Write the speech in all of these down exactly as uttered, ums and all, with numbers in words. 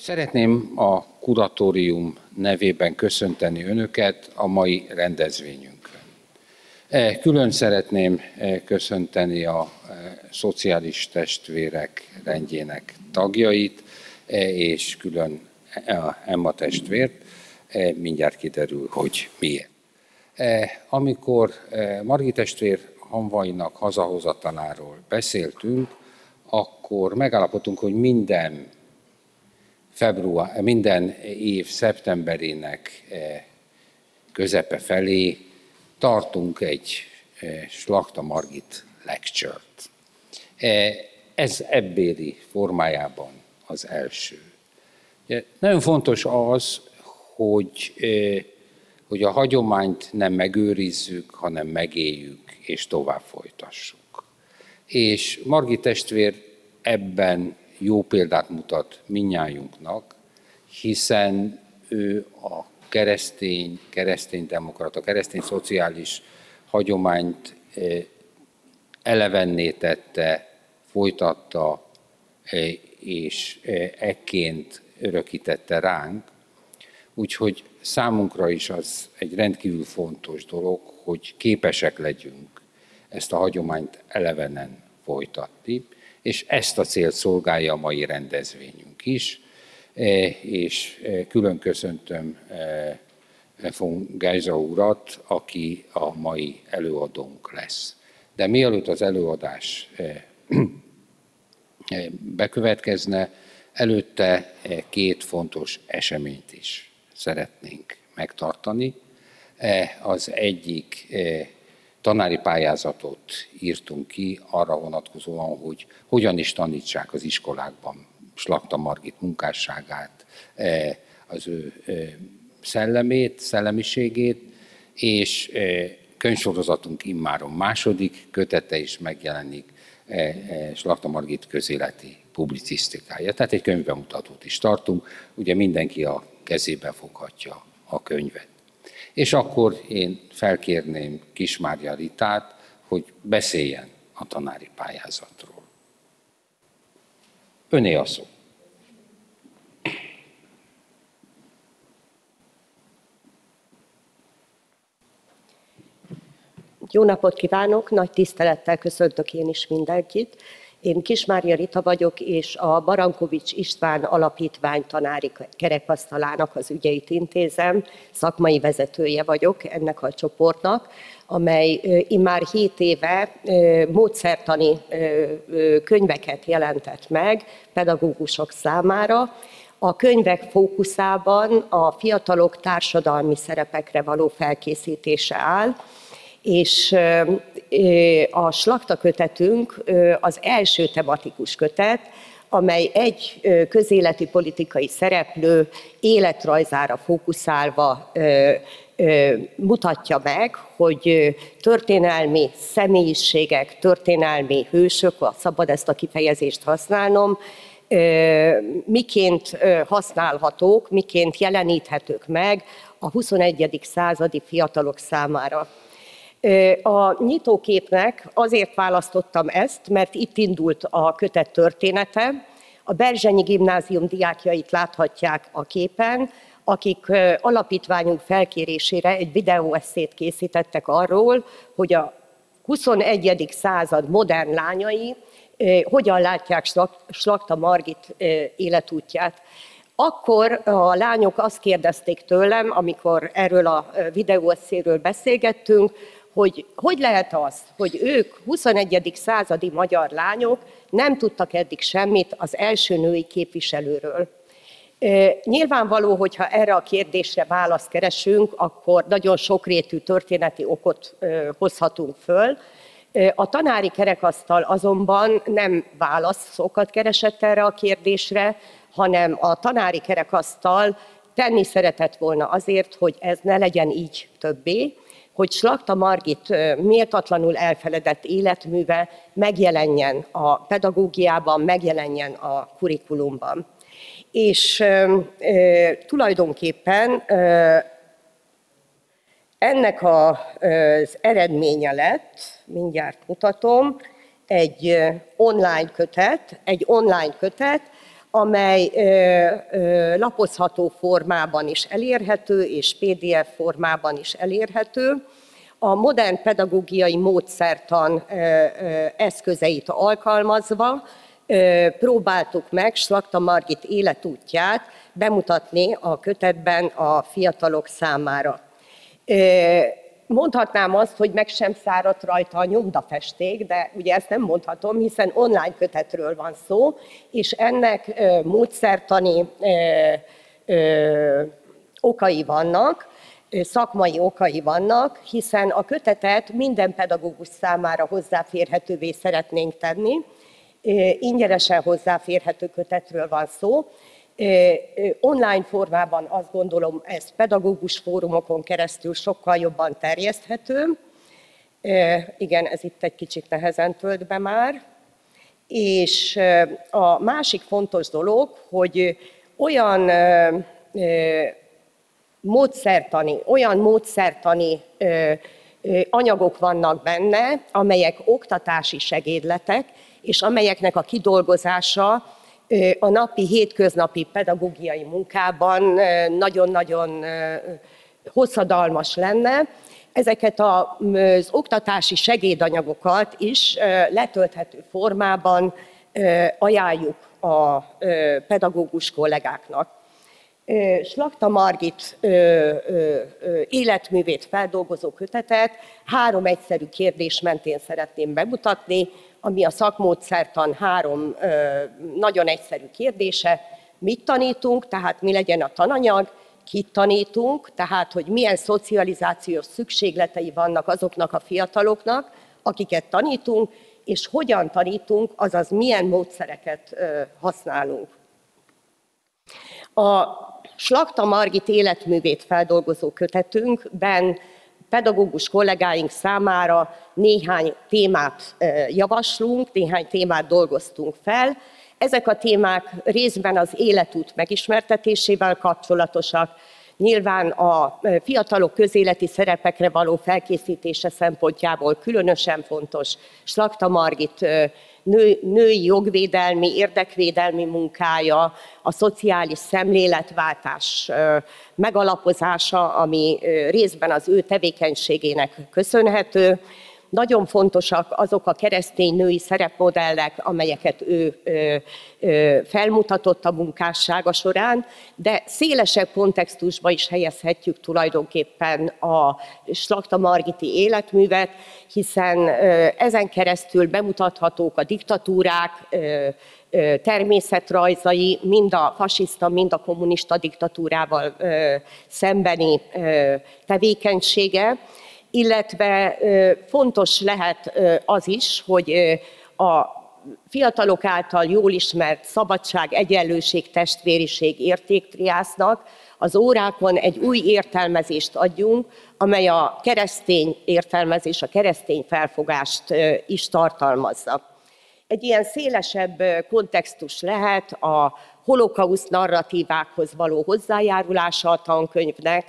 Szeretném a kuratórium nevében köszönteni Önöket a mai rendezvényünkön. Külön szeretném köszönteni a Szociális Testvérek rendjének tagjait, és külön a Emma testvért, mindjárt kiderül, hogy miért. Amikor Margit testvér hamvainak hazahozataláról beszéltünk, akkor megállapodtunk, hogy minden február, minden év szeptemberének közepe felé tartunk egy Slakta Margit lecture-t. Ez ebbéli formájában az első. Nagyon fontos az, hogy, hogy a hagyományt nem megőrizzük, hanem megéljük és tovább folytassuk. És Margit testvér ebben jó példát mutat mindnyájunknak, hiszen ő a keresztény, kereszténydemokrata, keresztény szociális hagyományt elevenné tette, folytatta, és ekként örökítette ránk. Úgyhogy számunkra is az egy rendkívül fontos dolog, hogy képesek legyünk ezt a hagyományt elevenen folytatni, és ezt a célt szolgálja a mai rendezvényünk is, és külön köszöntöm von Geisa urat, aki a mai előadónk lesz. De mielőtt az előadás bekövetkezne, előtte két fontos eseményt is szeretnénk megtartani. Az egyik tanári pályázatot írtunk ki arra vonatkozóan, hogy hogyan is tanítsák az iskolákban Slakta Margit munkásságát, az ő szellemét, szellemiségét, és könyvsorozatunk immáron második kötete is megjelenik, Slakta Margit közéleti publicisztikája. Tehát egy könyvbemutatót is tartunk, ugye mindenki a kezébe foghatja a könyvet. És akkor én felkérném Kismária Ritát, hogy beszéljen a tanári pályázatról. Öné a szó. Jó napot kívánok, nagy tisztelettel köszöntök én is mindenkit. Én Kismária Rita vagyok, és a Barankovics István Alapítvány tanári kerekasztalának az ügyeit intézem, szakmai vezetője vagyok ennek a csoportnak, amely immár hét éve módszertani könyveket jelentett meg pedagógusok számára. A könyvek fókuszában a fiatalok társadalmi szerepekre való felkészítése áll, és a Slakta kötetünk az első tematikus kötet, amely egy közéleti politikai szereplő életrajzára fókuszálva mutatja meg, hogy történelmi személyiségek, történelmi hősök, ha szabad ezt a kifejezést használnom, miként használhatók, miként jeleníthetők meg a huszonegyedik századi fiatalok számára. A nyitóképnek azért választottam ezt, mert itt indult a kötet története. A Berzsenyi Gimnázium diákjait láthatják a képen, akik alapítványunk felkérésére egy videóesszét készítettek arról, hogy a huszonegyedik század modern lányai hogyan látják Slakta Margit életútját. Akkor a lányok azt kérdezték tőlem, amikor erről a videóesszéről beszélgettünk, hogy hogy lehet az, hogy ők huszonegyedik századi magyar lányok nem tudtak eddig semmit az első női képviselőről. Nyilvánvaló, hogyha erre a kérdésre választ keresünk, akkor nagyon sokrétű történeti okot hozhatunk föl. A tanári kerekasztal azonban nem válaszokat keresett erre a kérdésre, hanem a tanári kerekasztal tenni szeretett volna azért, hogy ez ne legyen így többé, hogy Slakta Margit méltatlanul elfeledett életműve megjelenjen a pedagógiában, megjelenjen a kurikulumban. És e, e, tulajdonképpen e, ennek a, az eredménye lett, mindjárt mutatom, egy online kötet, egy online kötet, amely ö, ö, lapozható formában is elérhető, és pé dé ef formában is elérhető. A modern pedagógiai módszertan ö, ö, eszközeit alkalmazva ö, próbáltuk meg Slakta Margit életútját bemutatni a kötetben a fiatalok számára. Ö, Mondhatnám azt, hogy meg sem száradt rajta a nyomdafesték, de ugye ezt nem mondhatom, hiszen online kötetről van szó, és ennek ö, módszertani ö, ö, okai vannak, ö, szakmai okai vannak, hiszen a kötetet minden pedagógus számára hozzáférhetővé szeretnénk tenni. Ö, ingyenesen hozzáférhető kötetről van szó. Online formában azt gondolom, ez pedagógus fórumokon keresztül sokkal jobban terjeszthető. Igen, ez itt egy kicsit nehezen tölt be már. És a másik fontos dolog, hogy olyan módszertani, olyan módszertani anyagok vannak benne, amelyek oktatási segédletek, és amelyeknek a kidolgozása a napi, hétköznapi pedagógiai munkában nagyon-nagyon hosszadalmas lenne. Ezeket az oktatási segédanyagokat is letölthető formában ajánljuk a pedagógus kollégáknak. Slakta Margit életművét feldolgozó kötetet három egyszerű kérdés mentén szeretném bemutatni, ami a szakmódszertan három nagyon egyszerű kérdése. Mit tanítunk, tehát mi legyen a tananyag, kit tanítunk, tehát hogy milyen szocializációs szükségletei vannak azoknak a fiataloknak, akiket tanítunk, és hogyan tanítunk, azaz milyen módszereket használunk. A Slakta Margit életművét feldolgozó kötetünkben pedagógus kollégáink számára néhány témát javaslunk, néhány témát dolgoztunk fel. Ezek a témák részben az életút megismertetésével kapcsolatosak, nyilván a fiatalok közéleti szerepekre való felkészítése szempontjából különösen fontos Slakta Margit nő, női jogvédelmi, érdekvédelmi munkája, a szociális szemléletváltás megalapozása, ami részben az ő tevékenységének köszönhető. Nagyon fontosak azok a keresztény női szerepmodellek, amelyeket ő ö, ö, felmutatott a munkássága során, de szélesebb kontextusba is helyezhetjük tulajdonképpen a Slakta Margiti életművet, hiszen ö, ezen keresztül bemutathatók a diktatúrák ö, ö, természetrajzai, mind a fasiszta, mind a kommunista diktatúrával ö, szembeni ö, tevékenysége, illetve fontos lehet az is, hogy a fiatalok által jól ismert szabadság, egyenlőség, testvériség értéktriásznak az órákon egy új értelmezést adjunk, amely a keresztény értelmezés, a keresztény felfogást is tartalmazza. Egy ilyen szélesebb kontextus lehet a holokauszt narratívákhoz való hozzájárulása a tankönyvnek,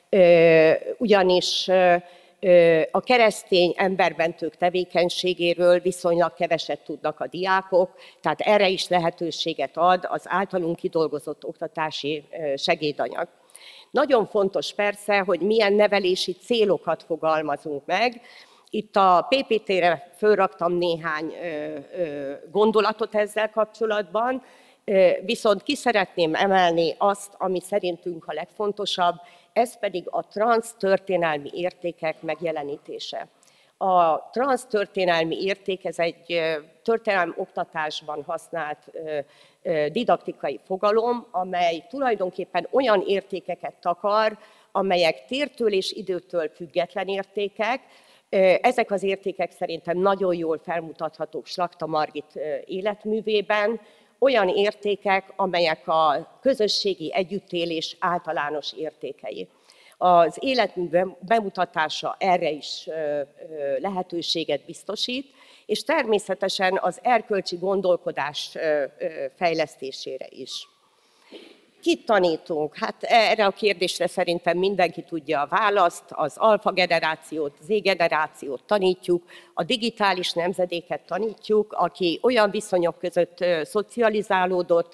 ugyanis a keresztény embermentők tevékenységéről viszonylag keveset tudnak a diákok, tehát erre is lehetőséget ad az általunk kidolgozott oktatási segédanyag. Nagyon fontos persze, hogy milyen nevelési célokat fogalmazunk meg. Itt a pé pé té-re fölraktam néhány gondolatot ezzel kapcsolatban, viszont ki szeretném emelni azt, ami szerintünk a legfontosabb, ez pedig a transztörténelmi értékek megjelenítése. A transztörténelmi érték, ez egy történelmi oktatásban használt didaktikai fogalom, amely tulajdonképpen olyan értékeket takar, amelyek tértől és időtől független értékek. Ezek az értékek szerintem nagyon jól felmutathatók Slakta Margit életművében, olyan értékek, amelyek a közösségi együttélés általános értékei. Az életmű bemutatása erre is lehetőséget biztosít, és természetesen az erkölcsi gondolkodás fejlesztésére is. Kit tanítunk? Hát erre a kérdésre szerintem mindenki tudja a választ. Az alfa generációt, Z generációt tanítjuk, a digitális nemzedéket tanítjuk, aki olyan viszonyok között szocializálódott,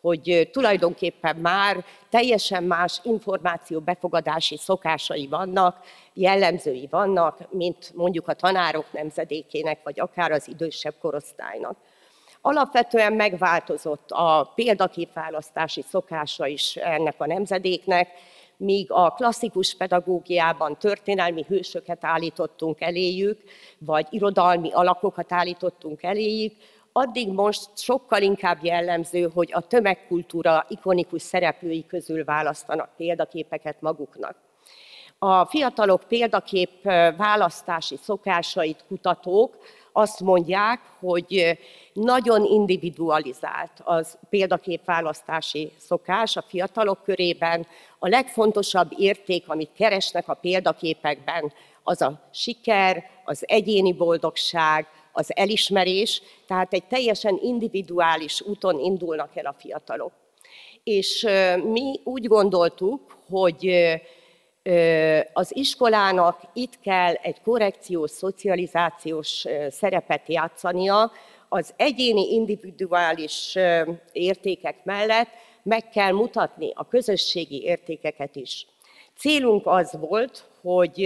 hogy tulajdonképpen már teljesen más információ befogadási szokásai vannak, jellemzői vannak, mint mondjuk a tanárok nemzedékének, vagy akár az idősebb korosztálynak. Alapvetően megváltozott a példaképválasztási szokása is ennek a nemzedéknek, míg a klasszikus pedagógiában történelmi hősöket állítottunk eléjük, vagy irodalmi alakokat állítottunk eléjük, addig most sokkal inkább jellemző, hogy a tömegkultúra ikonikus szereplői közül választanak példaképeket maguknak. A fiatalok példakép választási szokásait kutatók azt mondják, hogy nagyon individualizált az példaképválasztási szokás a fiatalok körében. A legfontosabb érték, amit keresnek a példaképekben, az a siker, az egyéni boldogság, az elismerés, tehát egy teljesen individuális úton indulnak el a fiatalok. És mi úgy gondoltuk, hogy az iskolának itt kell egy korrekciós, szocializációs szerepet játszania, az egyéni individuális értékek mellett meg kell mutatni a közösségi értékeket is. Célunk az volt, hogy,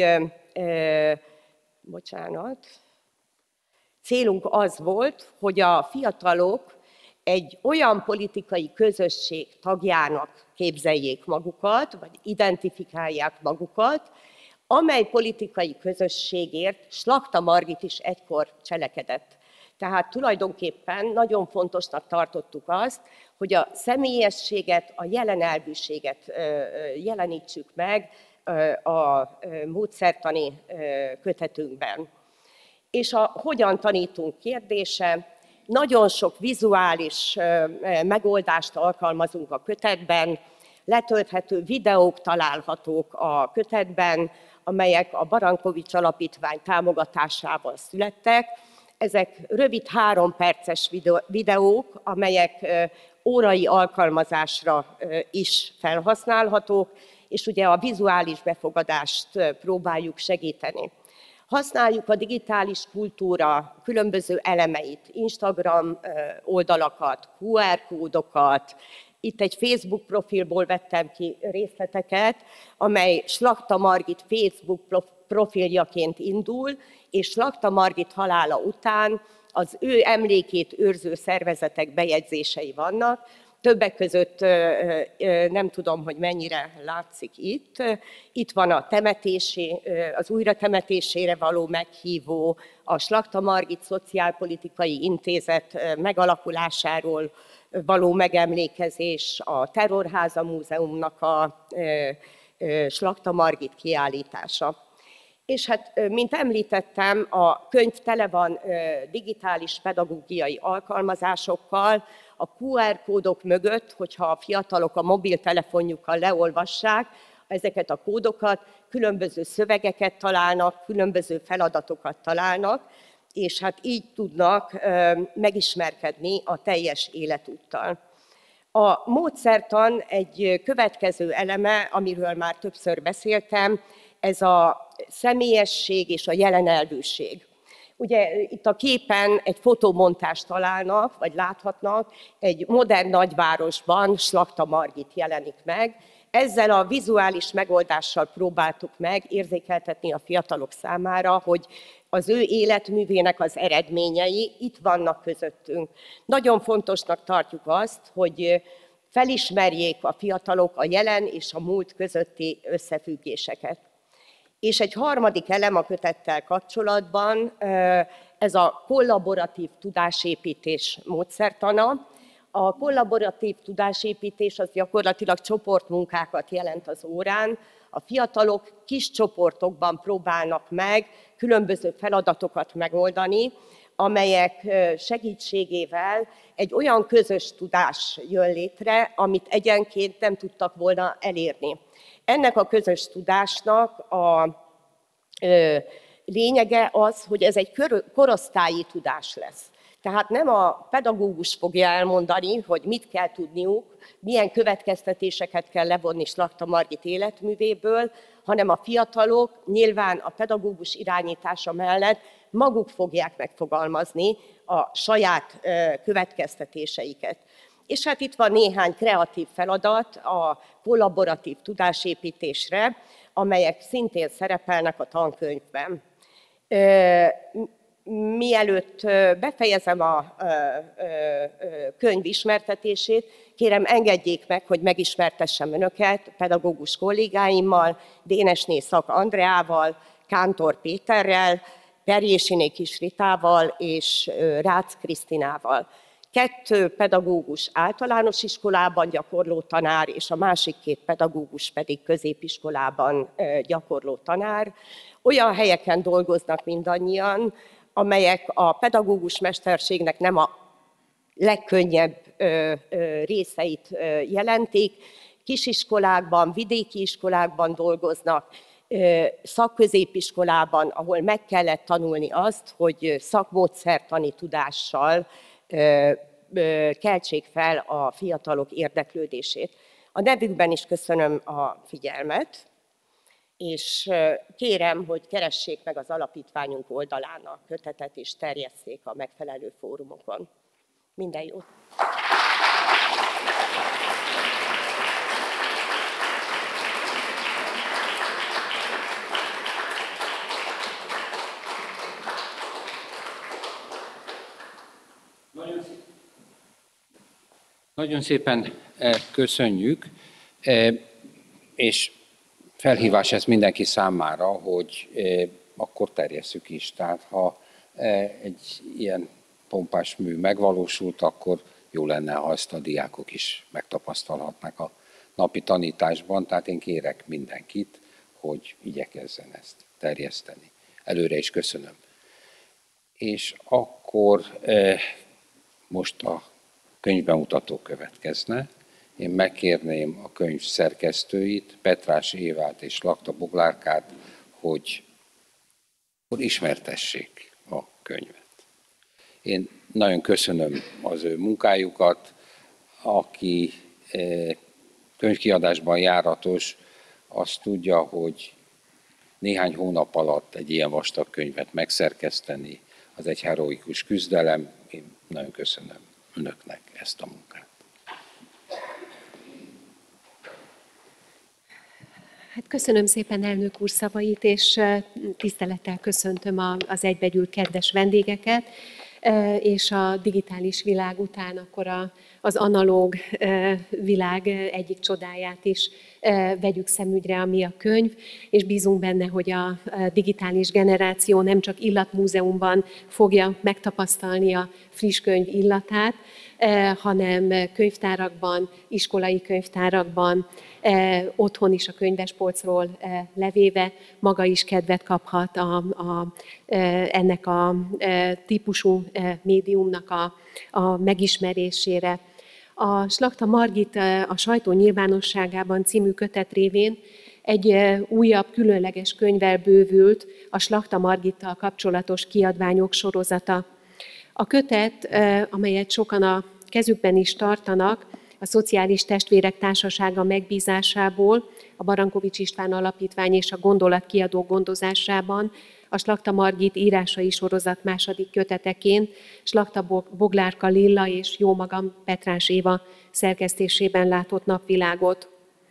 bocsánat, célunk az volt, hogy a fiatalok egy olyan politikai közösség tagjának képzeljék magukat, vagy identifikálják magukat, amely politikai közösségért Slakta Margit is egykor cselekedett. Tehát tulajdonképpen nagyon fontosnak tartottuk azt, hogy a személyességet, a jelenelvűséget jelenítsük meg a módszertani kötetünkben. És a hogyan tanítunk kérdése, nagyon sok vizuális megoldást alkalmazunk a kötetben, letölthető videók találhatók a kötetben, amelyek a Barankovics Alapítvány támogatásával születtek. Ezek rövid három perces videók, amelyek órai alkalmazásra is felhasználhatók, és ugye a vizuális befogadást próbáljuk segíteni. Használjuk a digitális kultúra különböző elemeit, Instagram oldalakat, kú er kódokat. Itt egy Facebook profilból vettem ki részleteket, amely Slakta Margit Facebook profiljaként indul, és Slakta Margit halála után az ő emlékét őrző szervezetek bejegyzései vannak. Többek között nem tudom, hogy mennyire látszik itt. Itt van a temetési, az újratemetésére való meghívó, a Slakta Margit Szociálpolitikai Intézet megalakulásáról való megemlékezés, a Terrorháza Múzeumnak a Slakta Margit kiállítása. És hát, mint említettem, a könyv tele van digitális pedagógiai alkalmazásokkal, a kú er kódok mögött, hogyha a fiatalok a mobiltelefonjukkal leolvassák ezeket a kódokat, különböző szövegeket találnak, különböző feladatokat találnak, és hát így tudnak megismerkedni a teljes életúttal. A módszertan egy következő eleme, amiről már többször beszéltem, ez a személyesség és a jelenelvűség. Ugye itt a képen egy fotómontást találnak, vagy láthatnak, egy modern nagyvárosban Slakta Margit jelenik meg. Ezzel a vizuális megoldással próbáltuk meg érzékeltetni a fiatalok számára, hogy az ő életművének az eredményei itt vannak közöttünk. Nagyon fontosnak tartjuk azt, hogy felismerjék a fiatalok a jelen és a múlt közötti összefüggéseket. És egy harmadik elem a kötettel kapcsolatban, ez a kollaboratív tudásépítés módszertana. A kollaboratív tudásépítés az gyakorlatilag csoportmunkákat jelent az órán. A fiatalok kis csoportokban próbálnak meg különböző feladatokat megoldani, amelyek segítségével egy olyan közös tudás jön létre, amit egyenként nem tudtak volna elérni. Ennek a közös tudásnak a ö, lényege az, hogy ez egy korosztályi tudás lesz. Tehát nem a pedagógus fogja elmondani, hogy mit kell tudniuk, milyen következtetéseket kell levonni Slakta Margit életművéből, hanem a fiatalok nyilván a pedagógus irányítása mellett maguk fogják megfogalmazni a saját következtetéseiket. És hát itt van néhány kreatív feladat a kollaboratív tudásépítésre, amelyek szintén szerepelnek a tankönyvben. Mielőtt befejezem a könyv ismertetését, kérem engedjék meg, hogy megismertessem önöket pedagógus kollégáimmal, Dénesné Szak Andreával, Kántor Péterrel, Perjésiné Kis Ritával és Rácz Krisztinával. Kettő pedagógus általános iskolában gyakorló tanár, és a másik két pedagógus pedig középiskolában gyakorló tanár. Olyan helyeken dolgoznak mindannyian, amelyek a pedagógus mesterségnek nem a legkönnyebb részeit jelentik. Kisiskolákban, vidéki iskolákban dolgoznak, szakközépiskolában, ahol meg kellett tanulni azt, hogy szakmódszertani tudással keltsék fel a fiatalok érdeklődését. A nevükben is köszönöm a figyelmet, és kérem, hogy keressék meg az alapítványunk oldalán a kötetet, és terjesszék a megfelelő fórumokon. Minden jót! Nagyon szépen köszönjük, és felhívás ez mindenki számára, hogy akkor terjesszük is. Tehát ha egy ilyen pompás mű megvalósult, akkor jó lenne, ha ezt a diákok is megtapasztalhatnak a napi tanításban. Tehát én kérek mindenkit, hogy igyekezzen ezt terjeszteni. Előre is köszönöm. És akkor most a könyvbemutató következne. Én megkérném a könyv szerkesztőit, Petrás Évát és Lakta Boglárkát, hogy ismertessék a könyvet. Én nagyon köszönöm az ő munkájukat, aki könyvkiadásban járatos, azt tudja, hogy néhány hónap alatt egy ilyen vastag könyvet megszerkeszteni, az egy heroikus küzdelem. Én nagyon köszönöm önöknek ezt a munkát. Hát köszönöm szépen elnök úr szavait, és tisztelettel köszöntöm az egybegyűlt kedves vendégeket, és a digitális világ után akkor a, az analóg világ egyik csodáját is vegyük szemügyre, ami a könyv, és bízunk benne, hogy a digitális generáció nem csak illatmúzeumban fogja megtapasztalni a friss könyv illatát, hanem könyvtárakban, iskolai könyvtárakban, otthon is a könyvespolcról levéve maga is kedvet kaphat a, a, ennek a típusú médiumnak a, a megismerésére. A Slakta Margit a sajtó nyilvánosságában című kötet révén egy újabb, különleges könyvvel bővült a Slakta Margittal kapcsolatos kiadványok sorozata. A kötet, amelyet sokan a kezükben is tartanak, a Szociális Testvérek Társasága megbízásából, a Barankovics István Alapítvány és a Gondolatkiadó gondozásában, a Slakta Margit írásai sorozat második köteteként, Slakta Boglárka Lilla és jómagam Petrás Éva szerkesztésében látott napvilágot.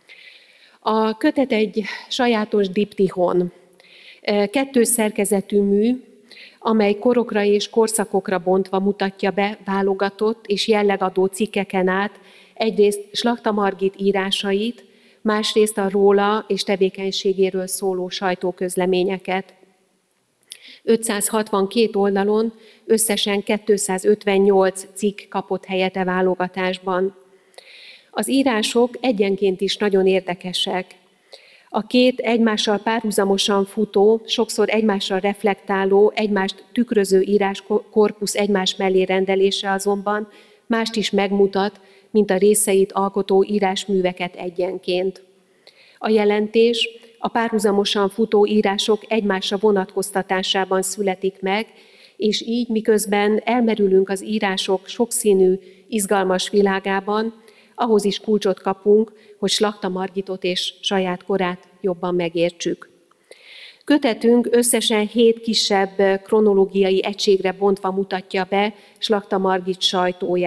A kötet egy sajátos diptihon, kettős szerkezetű mű, amely korokra és korszakokra bontva mutatja be válogatott és jellegadó cikkeken át egyrészt Slakta Margit írásait, másrészt a róla és tevékenységéről szóló sajtóközleményeket. ötszázhatvankét oldalon összesen kétszázötvennyolc cikk kapott helyet e válogatásban. Az írások egyenként is nagyon érdekesek. A két egymással párhuzamosan futó, sokszor egymással reflektáló, egymást tükröző íráskorpusz egymás mellé rendelése azonban mást is megmutat, mint a részeit alkotó írásműveket egyenként. A jelentés a párhuzamosan futó írások egymásra vonatkoztatásában születik meg, és így miközben elmerülünk az írások sokszínű, izgalmas világában, ahhoz is kulcsot kapunk, hogy Slakta Margitot és saját korát jobban megértsük. Kötetünk összesen hét kisebb kronológiai egységre bontva mutatja be Slakta Margit sajtóját,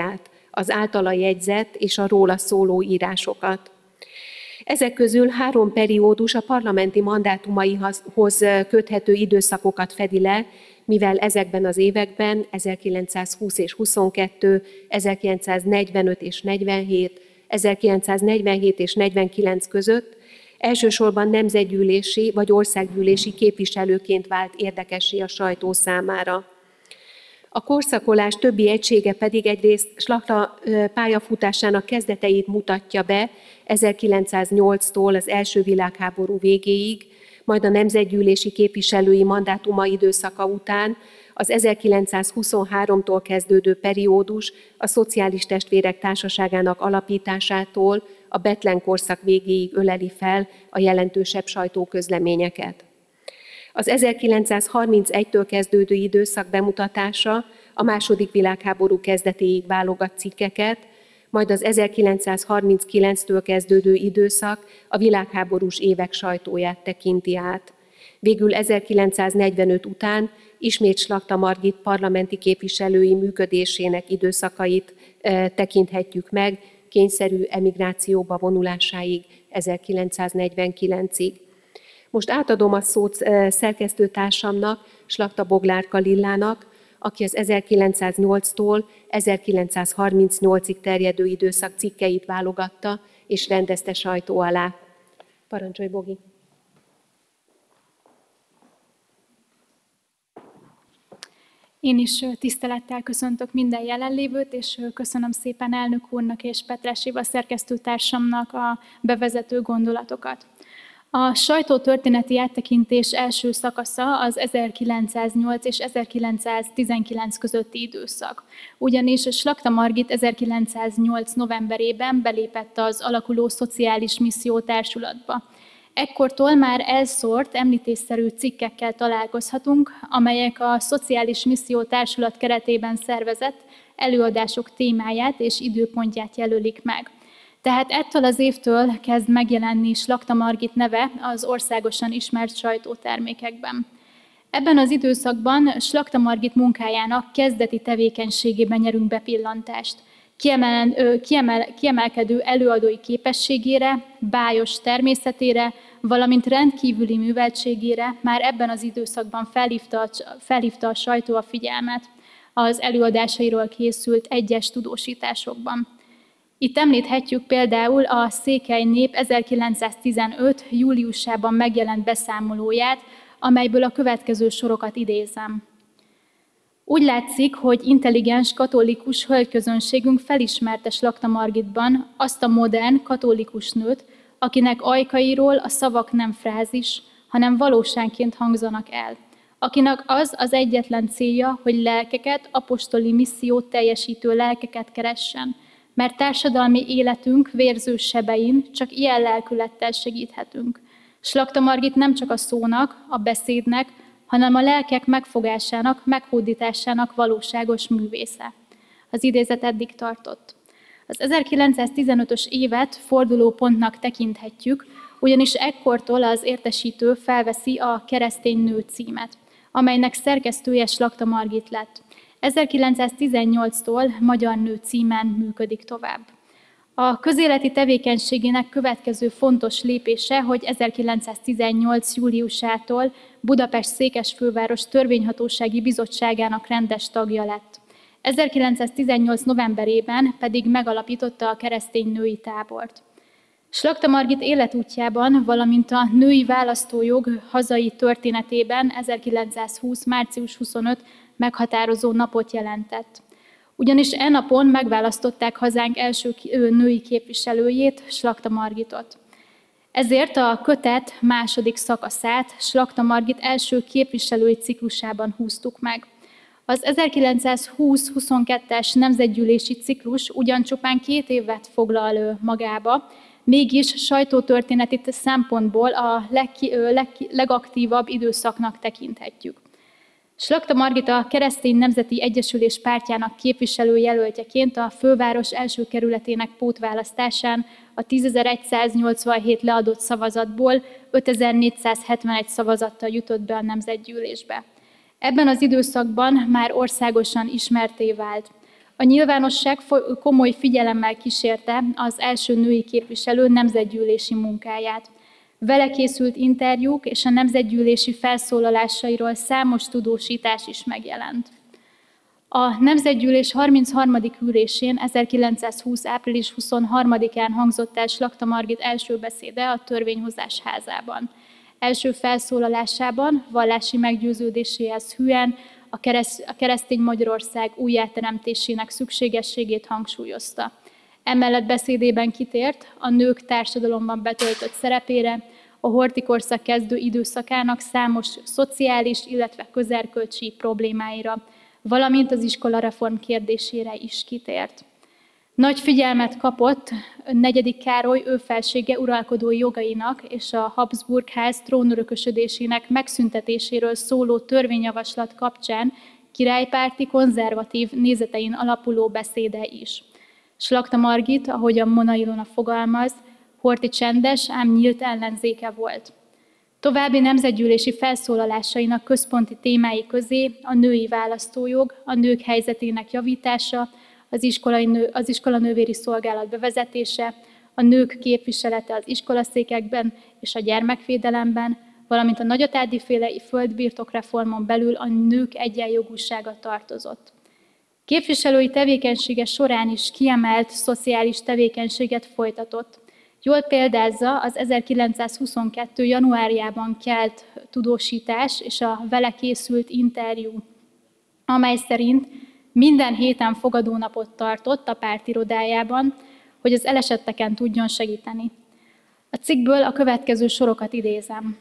az általa jegyzett és a róla szóló írásokat. Ezek közül három periódus a parlamenti mandátumaihoz köthető időszakokat fedi le, mivel ezekben az években ezerkilencszázhúsz és huszonkettő, ezerkilencszáznegyvenöt és negyvenhét, ezerkilencszáznegyvenhét és negyvenkilenc között elsősorban nemzetgyűlési vagy országgyűlési képviselőként vált érdekessé a sajtó számára. A korszakolás többi egysége pedig egyrészt Slakta pályafutásának kezdeteit mutatja be ezerkilencszáznyolctól az első világháború végéig, majd a nemzetgyűlési képviselői mandátuma időszaka után az ezerkilencszázhuszonháromtól kezdődő periódus a Szociális Testvérek Társaságának alapításától a Bethlen korszak végéig öleli fel a jelentősebb sajtóközleményeket. Az ezerkilencszázharmincegytől kezdődő időszak bemutatása a második világháború kezdetéig válogat cikkeket, majd az ezerkilencszázharminckilenctől kezdődő időszak a világháborús évek sajtóját tekinti át. Végül ezerkilencszáznegyvenöt után ismét Slakta Margit parlamenti képviselői működésének időszakait e, tekinthetjük meg, kényszerű emigrációba vonulásáig ezerkilencszáznegyvenkilencig. Most átadom a szót szerkesztőtársamnak, Slakta Boglárka Lillának, aki az ezerkilencszáznyolctól ezerkilencszázharmincnyolcig terjedő időszak cikkeit válogatta és rendezte sajtó alá. Parancsolj, Bogi! Én is tisztelettel köszöntök minden jelenlévőt, és köszönöm szépen elnök úrnak és Petres Éva szerkesztőtársamnak a bevezető gondolatokat. A sajtótörténeti áttekintés első szakasza az ezerkilencszáznyolc és ezerkilencszáztizenkilenc közötti időszak. Ugyanis Slakta Margit ezerkilencszáznyolc novemberében belépett az alakuló Szociális Misszió Társulatba. Ekkortól már elszórt, említésszerű cikkekkel találkozhatunk, amelyek a Szociális Misszió Társulat keretében szervezett előadások témáját és időpontját jelölik meg. Tehát ettől az évtől kezd megjelenni Slakta Margit neve az országosan ismert sajtótermékekben. Ebben az időszakban Slakta Margit munkájának kezdeti tevékenységében nyerünk bepillantást. Kiemel, kiemel, kiemelkedő előadói képességére, bájos természetére, valamint rendkívüli műveltségére már ebben az időszakban felhívta, felhívta a sajtó a figyelmet az előadásairól készült egyes tudósításokban. Itt említhetjük például a Székely Nép ezerkilencszáztizenöt. júliusában megjelent beszámolóját, amelyből a következő sorokat idézem. Úgy látszik, hogy intelligens katolikus hölgyközönségünk felismerte Slakta Margitban azt a modern katolikus nőt, akinek ajkairól a szavak nem frázis, hanem valóságként hangzanak el. Akinek az az egyetlen célja, hogy lelkeket, apostoli missziót teljesítő lelkeket keressen, mert társadalmi életünk vérző sebein csak ilyen lelkülettel segíthetünk. Slakta Margit nem csak a szónak, a beszédnek, hanem a lelkek megfogásának, meghódításának valóságos művésze. Az idézet eddig tartott. Az ezerkilencszáztizenötös évet fordulópontnak tekinthetjük, ugyanis ekkortól az értesítő felveszi a Keresztény nő címet, amelynek szerkesztője Slakta Margit lett. ezerkilencszáztizennyolctól Magyar nő címen működik tovább. A közéleti tevékenységének következő fontos lépése, hogy ezerkilencszáztizennyolc. júliusától Budapest Székesfőváros Törvényhatósági Bizottságának rendes tagja lett. ezerkilencszáztizennyolc. novemberében pedig megalapította a keresztény női tábort. Slakta Margit életútjában, valamint a női választójog hazai történetében ezerkilencszázhúsz. március huszonötödike meghatározó napot jelentett. Ugyanis e napon megválasztották hazánk első női képviselőjét, Slakta Margitot. Ezért a kötet második szakaszát Slakta Margit első képviselői ciklusában húztuk meg. Az ezerkilencszázhúsz huszonkettes nemzetgyűlési ciklus ugyan csupán két évet foglal magába, mégis sajtótörténeti szempontból a leg, leg, legaktívabb időszaknak tekinthetjük. Slakta Margit a Keresztény Nemzeti Egyesülés pártjának képviselőjelöltjeként a főváros első kerületének pótválasztásán a tízezer-száznyolcvanhét leadott szavazatból ötezer-négyszázhetvenegy szavazattal jutott be a nemzetgyűlésbe. Ebben az időszakban már országosan ismertté vált. A nyilvánosság komoly figyelemmel kísérte az első női képviselő nemzetgyűlési munkáját. Vele készült interjúk és a nemzetgyűlési felszólalásairól számos tudósítás is megjelent. A Nemzetgyűlés harmincharmadik ülésén ezerkilencszázhúsz. április huszonharmadikán hangzott el Slakta Margit első beszéde a Törvényhozás házában. Első felszólalásában vallási meggyőződéséhez hűen a, kereszt, a keresztény Magyarország újjáteremtésének szükségességét hangsúlyozta. Emellett beszédében kitért a nők társadalomban betöltött szerepére, a horthy-korszak kezdő időszakának számos szociális, illetve közerkölcsi problémáira, valamint az iskolareform kérdésére is kitért. Nagy figyelmet kapott negyedik Károly ő felsége uralkodó jogainak és a Habsburg-ház trónörökösödésének megszüntetéséről szóló törvényjavaslat kapcsán királypárti konzervatív nézetein alapuló beszéde is. Slakta Margit, ahogyan Mona Ilona fogalmaz, Horthy csendes, ám nyílt ellenzéke volt. További nemzetgyűlési felszólalásainak központi témái közé a női választójog, a nők helyzetének javítása, az, iskolai nő, az iskolanővéri szolgálat bevezetése, a nők képviselete az iskolaszékekben és a gyermekvédelemben, valamint a nagyatádi féle földbirtokreformon belül a nők egyenjogúsága tartozott. Képviselői tevékenysége során is kiemelt szociális tevékenységet folytatott. Jól példázza az ezerkilencszázhuszonkettő. januárjában kelt tudósítás és a vele készült interjú, amely szerint minden héten fogadónapot tartott a pártirodájában, hogy az elesetteken tudjon segíteni. A cikkből a következő sorokat idézem.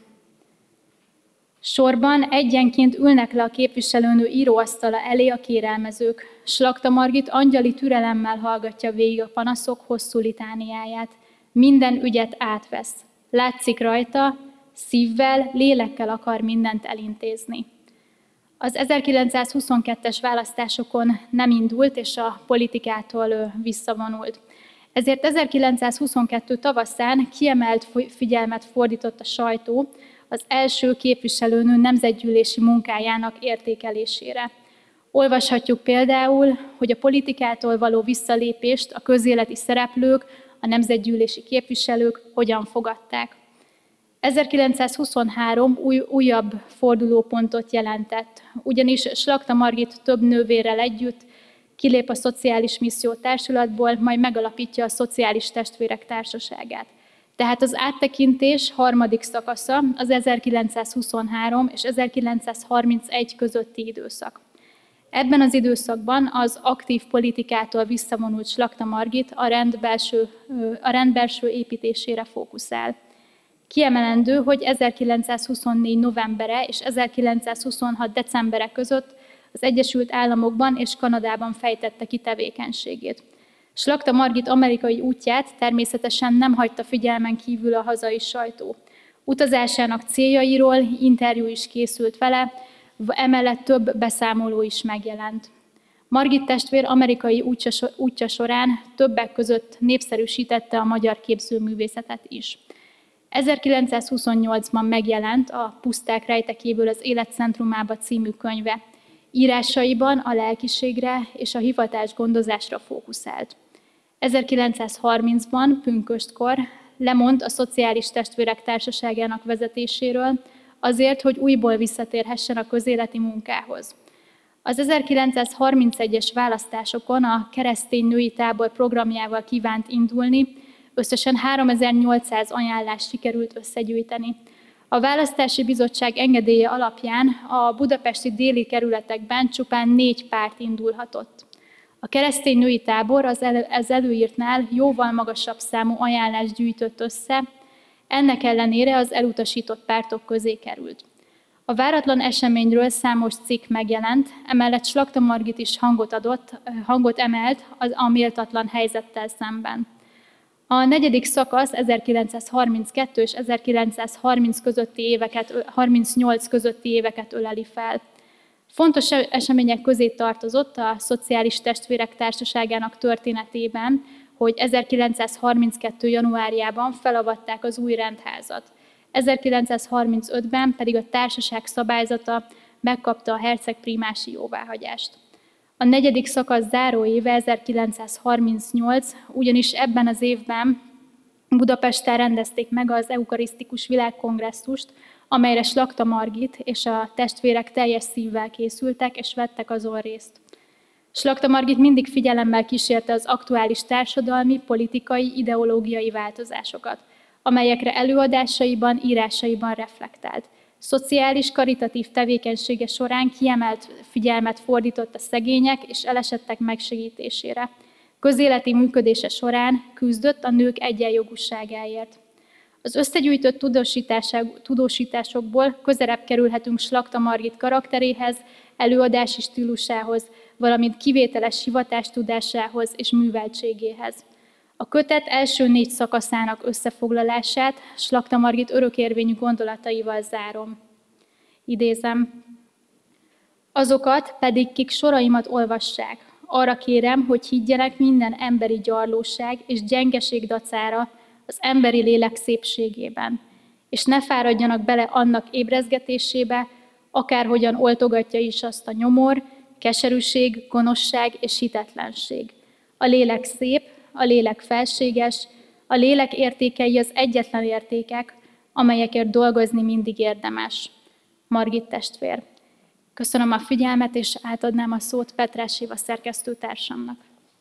Sorban egyenként ülnek le a képviselőnő íróasztala elé a kérelmezők. Slakta Margit angyali türelemmel hallgatja végig a panaszok hosszú litániáját. Minden ügyet átvesz. Látszik rajta, szívvel, lélekkel akar mindent elintézni. Az ezerkilencszázhuszonkettes választásokon nem indult, és a politikától visszavonult. Ezért ezerkilencszázhuszonkettő tavaszán kiemelt figyelmet fordított a sajtó az első képviselőnő nemzetgyűlési munkájának értékelésére. Olvashatjuk például, hogy a politikától való visszalépést a közéleti szereplők, a nemzetgyűlési képviselők hogyan fogadták. ezerkilencszázhuszonhárom új, újabb fordulópontot jelentett, ugyanis Slakta Margit több nővérrel együtt kilép a Szociális Misszió Társulatból, majd megalapítja a Szociális Testvérek Társaságát. Tehát az áttekintés harmadik szakasza az ezerkilencszázhuszonhárom és ezerkilencszázharmincegy közötti időszak. Ebben az időszakban az aktív politikától visszavonult Slakta Margit a rend belső, a rend belső építésére fókuszál. Kiemelendő, hogy ezerkilencszázhuszonnégy. novembere és ezerkilencszázhuszonhat. decembere között az Egyesült Államokban és Kanadában fejtette ki tevékenységét. Slakta Margit amerikai útját természetesen nem hagyta figyelmen kívül a hazai sajtó. Utazásának céljairól interjú is készült vele, emellett több beszámoló is megjelent. Margit testvér amerikai útja, útja során többek között népszerűsítette a magyar képzőművészetet is. ezerkilencszázhuszonnyolcban megjelent a Puszták rejtekéből az élet centrumába című könyve. Írásaiban a lelkiségre és a hivatás gondozásra fókuszált. ezerkilencszázharmincban, pünköstkor lemond a Szociális Testvérek Társaságának vezetéséről, azért, hogy újból visszatérhessen a közéleti munkához. Az ezerkilencszázharmincegyes választásokon a keresztény női tábor programjával kívánt indulni, összesen háromezer-nyolcszáz ajánlást sikerült összegyűjteni. A választási bizottság engedélye alapján a budapesti déli kerületekben csupán négy párt indulhatott. A keresztény női tábor az, elő, az előírtnál jóval magasabb számú ajánlást gyűjtött össze, ennek ellenére az elutasított pártok közé került. A váratlan eseményről számos cikk megjelent, emellett Slakta Margit is hangot adott, hangot emelt az a méltatlan helyzettel szemben. A negyedik szakasz ezerkilencszázharminckettő és ezerkilencszázharminc közötti éveket, harmincnyolc közötti éveket öleli fel. Fontos események közé tartozott a Szociális Testvérek Társaságának történetében, hogy ezerkilencszázharminckettő. januárjában felavatták az új rendházat. ezerkilencszázharmincötben pedig a társaság szabályzata megkapta a herceg prímási jóváhagyást. A negyedik szakasz záróéve ezerkilencszázharmincnyolc, ugyanis ebben az évben Budapesten rendezték meg az eukarisztikus világkongresszust, amelyre Slakta Margit és a testvérek teljes szívvel készültek, és vettek azon részt. Slakta Margit mindig figyelemmel kísérte az aktuális társadalmi, politikai, ideológiai változásokat, amelyekre előadásaiban, írásaiban reflektált. Szociális, karitatív tevékenysége során kiemelt figyelmet fordított a szegények és elesettek megsegítésére. Közéleti működése során küzdött a nők egyenjogúságáért. Az összegyűjtött tudósításokból közelebb kerülhetünk Slakta Margit karakteréhez, előadási stílusához, valamint kivételes hivatástudásához és műveltségéhez. A kötet első négy szakaszának összefoglalását Slakta Margit örökérvényű gondolataival zárom. Idézem: azokat pedig, kik soraimat olvassák, arra kérem, hogy higgyenek minden emberi gyarlóság és gyengeség dacára az emberi lélek szépségében, és ne fáradjanak bele annak ébrezgetésébe, akárhogyan oltogatja is azt a nyomor, keserűség, gonoszság és hitetlenség. A lélek szép, a lélek felséges, a lélek értékei az egyetlen értékek, amelyekért dolgozni mindig érdemes. Margit testvér. Köszönöm a figyelmet, és átadnám a szót Petrás Éva szerkesztőtársamnak.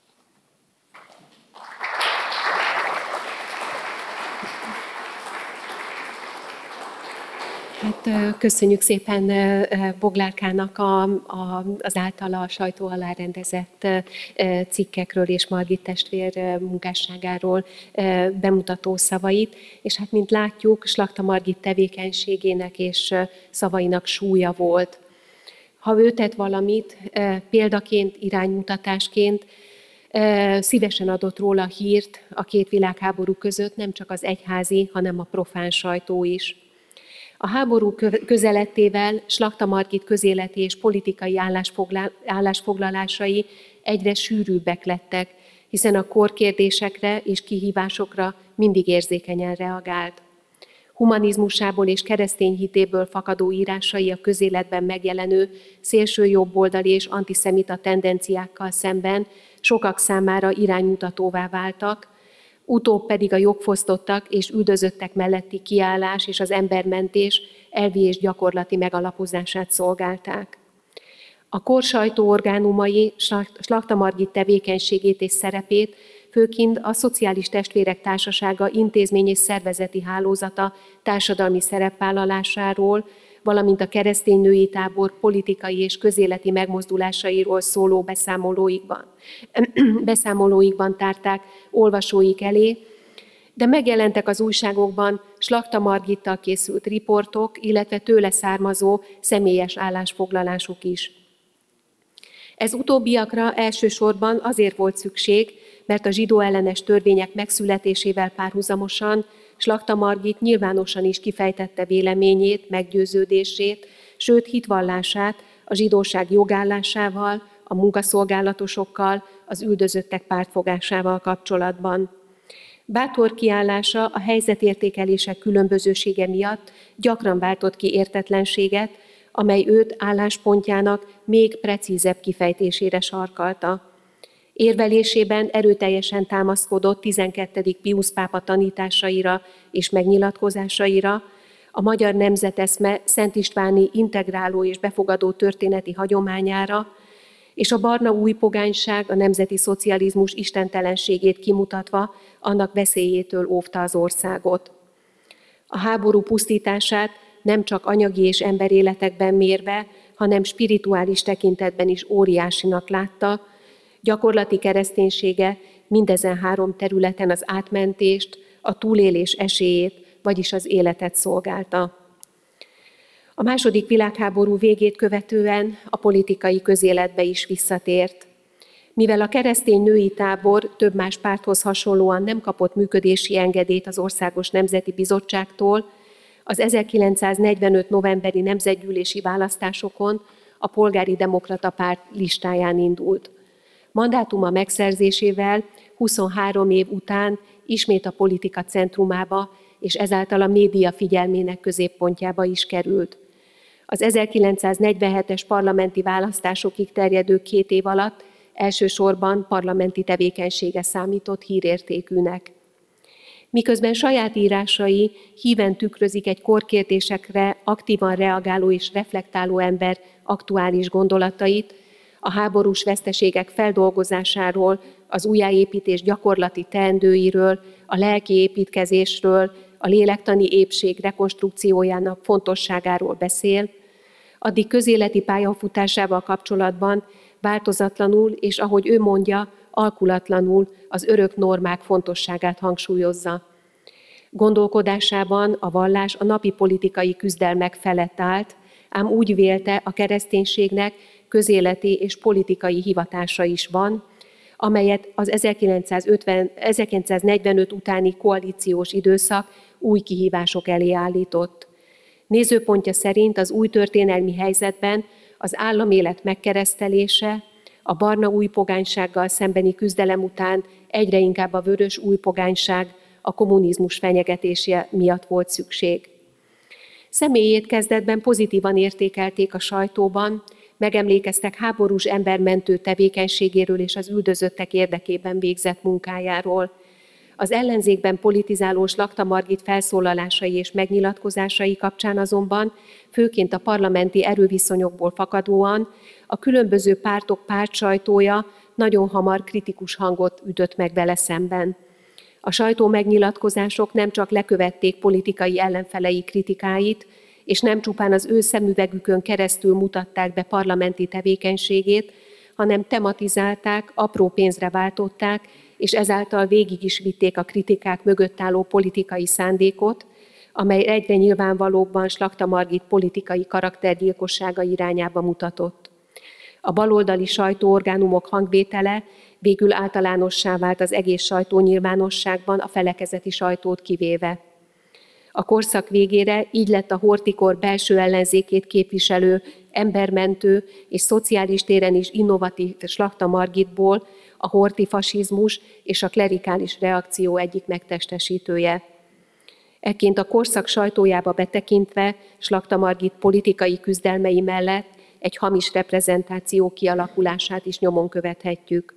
Hát köszönjük szépen Boglárkának a, a, az általa a sajtó alá rendezett cikkekről és Margit testvér munkásságáról bemutató szavait, és hát mint látjuk, Slakta Margit tevékenységének és szavainak súlya volt. Ha ő tett valamit példaként, iránymutatásként, szívesen adott róla hírt a két világháború között, nem csak az egyházi, hanem a profán sajtó is. A háború közelettével Slakta Margit közéleti és politikai állásfoglalásai egyre sűrűbbek lettek, hiszen a korkérdésekre és kihívásokra mindig érzékenyen reagált. Humanizmusából és keresztény hitéből fakadó írásai a közéletben megjelenő szélső jobboldali és antiszemita tendenciákkal szemben sokak számára iránymutatóvá váltak, utóbb pedig a jogfosztottak és üldözöttek melletti kiállás és az embermentés elvi és gyakorlati megalapozását szolgálták. A kor sajtóorgánumai Slakta Margit tevékenységét és szerepét főként a Szociális Testvérek Társasága intézmény és szervezeti hálózata társadalmi szerepvállalásáról, valamint a keresztény női tábor politikai és közéleti megmozdulásairól szóló beszámolóikban, beszámolóikban tárták olvasóik elé, de megjelentek az újságokban Slakta Margittal készült riportok, illetve tőle származó személyes állásfoglalások is. Ez utóbbiakra elsősorban azért volt szükség, mert a zsidó ellenes törvények megszületésével párhuzamosan Slakta Margit nyilvánosan is kifejtette véleményét, meggyőződését, sőt hitvallását a zsidóság jogállásával, a munkaszolgálatosokkal, az üldözöttek pártfogásával kapcsolatban. Bátor kiállása a helyzetértékelések különbözősége miatt gyakran váltott ki értetlenséget, amely őt álláspontjának még precízebb kifejtésére sarkalta. Érvelésében erőteljesen támaszkodott tizenkettedik Piusz pápa tanításaira és megnyilatkozásaira, a magyar nemzeteszme Szent Istváni integráló és befogadó történeti hagyományára, és a barna újpogányság, a nemzeti szocializmus istentelenségét kimutatva annak veszélyétől óvta az országot. A háború pusztítását nem csak anyagi és emberéletekben mérve, hanem spirituális tekintetben is óriásinak látta, gyakorlati kereszténysége mindezen három területen az átmentést, a túlélés esélyét, vagyis az életet szolgálta. A második világháború végét követően a politikai közéletbe is visszatért. Mivel a keresztény női tábor több más párthoz hasonlóan nem kapott működési engedélyt az Országos Nemzeti Bizottságtól, az ezerkilencszáznegyvenöt novemberi nemzetgyűlési választásokon a Polgári Demokrata Párt listáján indult. Mandátuma megszerzésével huszonhárom év után ismét a politika centrumába és ezáltal a média figyelmének középpontjába is került. Az ezerkilencszáznegyvenhetes parlamenti választásokig terjedő két év alatt elsősorban parlamenti tevékenysége számított hírértékűnek. Miközben saját írásai híven tükrözik egy korkérdésekre aktívan reagáló és reflektáló ember aktuális gondolatait, a háborús veszteségek feldolgozásáról, az újjáépítés gyakorlati teendőiről, a lelki építkezésről, a lélektani épség rekonstrukciójának fontosságáról beszél, addig közéleti pályafutásával kapcsolatban változatlanul, és ahogy ő mondja, alkulatlanul az örök normák fontosságát hangsúlyozza. Gondolkodásában a vallás a napi politikai küzdelmek felett állt, ám úgy vélte, a kereszténységnek közéleti és politikai hivatása is van, amelyet az ezerkilencszáznegyvenöt utáni koalíciós időszak új kihívások elé állított. Nézőpontja szerint az új történelmi helyzetben az államélet megkeresztelése, a barna újpogánysággal szembeni küzdelem után egyre inkább a vörös újpogányság, a kommunizmus fenyegetése miatt volt szükség. Személyét kezdetben pozitívan értékelték a sajtóban, megemlékeztek háborús embermentő tevékenységéről és az üldözöttek érdekében végzett munkájáról. Az ellenzékben politizáló Slakta Margit felszólalásai és megnyilatkozásai kapcsán azonban, főként a parlamenti erőviszonyokból fakadóan, a különböző pártok pártsajtója nagyon hamar kritikus hangot ütött meg vele szemben. A sajtó megnyilatkozások nem csak lekövették politikai ellenfelei kritikáit, és nem csupán az ő szemüvegükön keresztül mutatták be parlamenti tevékenységét, hanem tematizálták, apró pénzre váltották, és ezáltal végig is vitték a kritikák mögött álló politikai szándékot, amely egyre nyilvánvalóbban Slakta Margit politikai karaktergyilkossága irányába mutatott. A baloldali sajtóorgánumok hangvétele végül általánossá vált az egész sajtónyilvánosságban, a felekezeti sajtót kivéve. A korszak végére így lett a horthy-kor belső ellenzékét képviselő, embermentő és szociális téren is innovatív Slakta Margitból a horthy fasizmus és a klerikális reakció egyik megtestesítője. Ekként a korszak sajtójába betekintve Slakta Margit politikai küzdelmei mellett egy hamis reprezentáció kialakulását is nyomon követhetjük.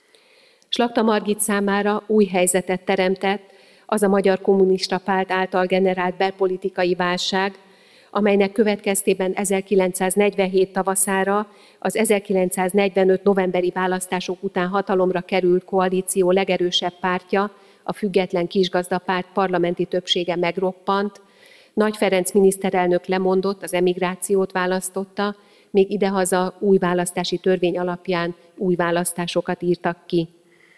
Slakta Margit számára új helyzetet teremtett az a Magyar Kommunista Párt által generált belpolitikai válság, amelynek következtében ezerkilencszáznegyvenhét tavaszára az ezerkilencszáznegyvenöt novemberi választások után hatalomra került koalíció legerősebb pártja, a Független Kisgazdapárt parlamenti többsége megroppant, Nagy Ferenc miniszterelnök lemondott, az emigrációt választotta, még idehaza új választási törvény alapján új választásokat írtak ki.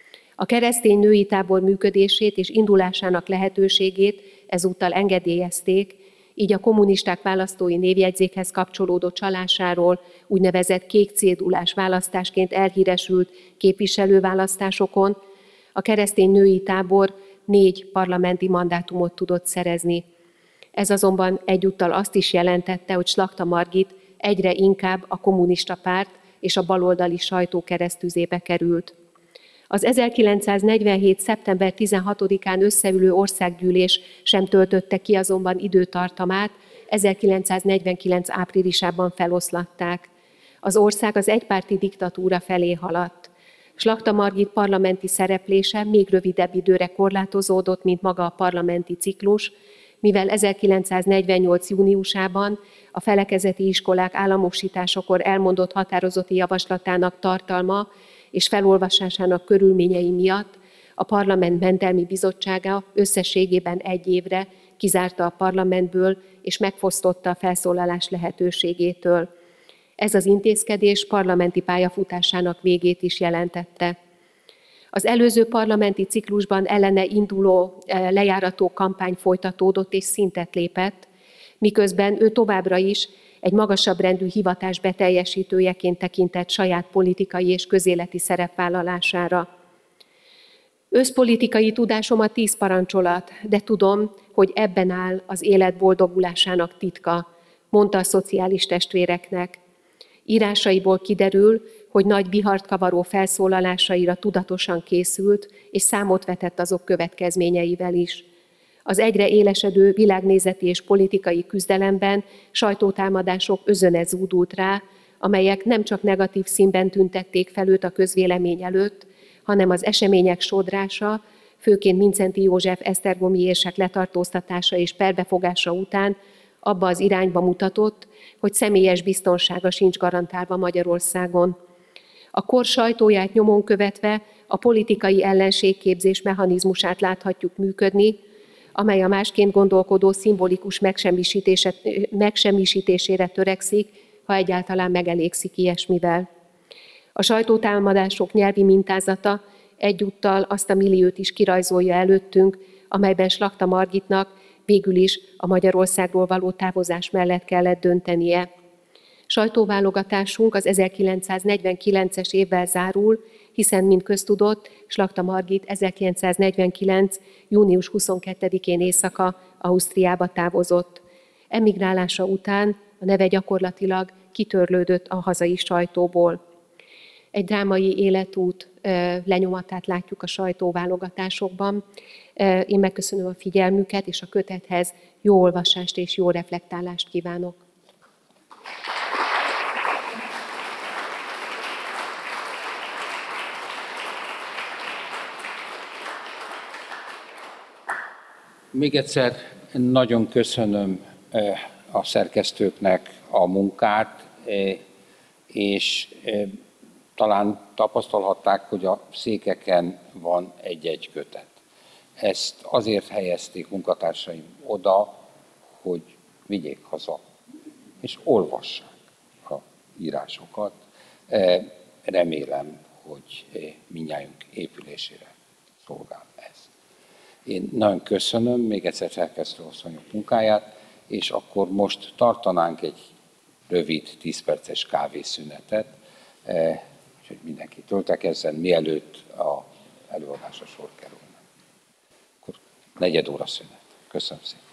A keresztény női tábor működését és indulásának lehetőségét ezúttal engedélyezték, így a kommunisták választói névjegyzékhez kapcsolódó csalásáról úgynevezett kék cédulás választásként elhíresült képviselőválasztásokon a keresztény női tábor négy parlamenti mandátumot tudott szerezni. Ez azonban egyúttal azt is jelentette, hogy Slakta Margit egyre inkább a kommunista párt és a baloldali sajtó keresztüzébe került. Az ezerkilencszáznegyvenhét. szeptember tizenhatodikán összeülő országgyűlés sem töltötte ki azonban időtartamát, ezerkilencszáznegyvenkilenc. áprilisában feloszlatták. Az ország az egypárti diktatúra felé haladt. Slakta Margit parlamenti szereplése még rövidebb időre korlátozódott, mint maga a parlamenti ciklus, mivel ezerkilencszáznegyvennyolc. júniusában a felekezeti iskolák államosításakor elmondott határozati javaslatának tartalma és felolvasásának körülményei miatt a Parlament Mentelmi Bizottsága összességében egy évre kizárta a parlamentből és megfosztotta a felszólalás lehetőségétől. Ez az intézkedés parlamenti pályafutásának végét is jelentette. Az előző parlamenti ciklusban ellene induló lejárató kampány folytatódott és szintet lépett, miközben ő továbbra is egy magasabb rendű hivatás beteljesítőjeként tekintett saját politikai és közéleti szerepvállalására. Összpolitikai tudásom a tíz parancsolat, de tudom, hogy ebben áll az élet boldogulásának titka, mondta a szociális testvéreknek. Írásaiból kiderül, hogy nagy vihart kavaró felszólalásaira tudatosan készült, és számot vetett azok következményeivel is. Az egyre élesedő világnézeti és politikai küzdelemben sajtótámadások özöne zúdult rá, amelyek nem csak negatív színben tüntették fel őt a közvélemény előtt, hanem az események sodrása, főként Mindszenty József esztergomi érsek letartóztatása és perbefogása után abba az irányba mutatott, hogy személyes biztonsága sincs garantálva Magyarországon. A kor sajtóját nyomon követve a politikai ellenségképzés mechanizmusát láthatjuk működni, amely a másként gondolkodó szimbolikus megsemmisítésére törekszik, ha egyáltalán megelégszik ilyesmivel. A sajtótámadások nyelvi mintázata egyúttal azt a milliót is kirajzolja előttünk, amelyben Slakta Margitnak végül is a Magyarországról való távozás mellett kellett döntenie. Sajtóválogatásunk az ezerkilencszáznegyvenkilences évvel zárul, hiszen, mint köztudott, Slakta Margit ezerkilencszáznegyvenkilenc. június huszonkettedikén éjszaka Ausztriába távozott. Emigrálása után a neve gyakorlatilag kitörlődött a hazai sajtóból. Egy drámai életút lenyomatát látjuk a sajtóválogatásokban. Én megköszönöm a figyelmüket, és a kötethez jó olvasást és jó reflektálást kívánok. Még egyszer nagyon köszönöm a szerkesztőknek a munkát, és talán tapasztalhatták, hogy a székeken van egy-egy kötet. Ezt azért helyezték munkatársaim oda, hogy vigyék haza, és olvassák a írásokat. Remélem, hogy mindnyájunk épülésére szolgál ez. Én nagyon köszönöm még egyszer szerkesztő asszonyok munkáját, és akkor most tartanánk egy rövid, tíz perces kávészünetet, hogy mindenki töltekezzen, mielőtt a előadásra sor kerülne. Akkor negyed óra szünet. Köszönöm szépen.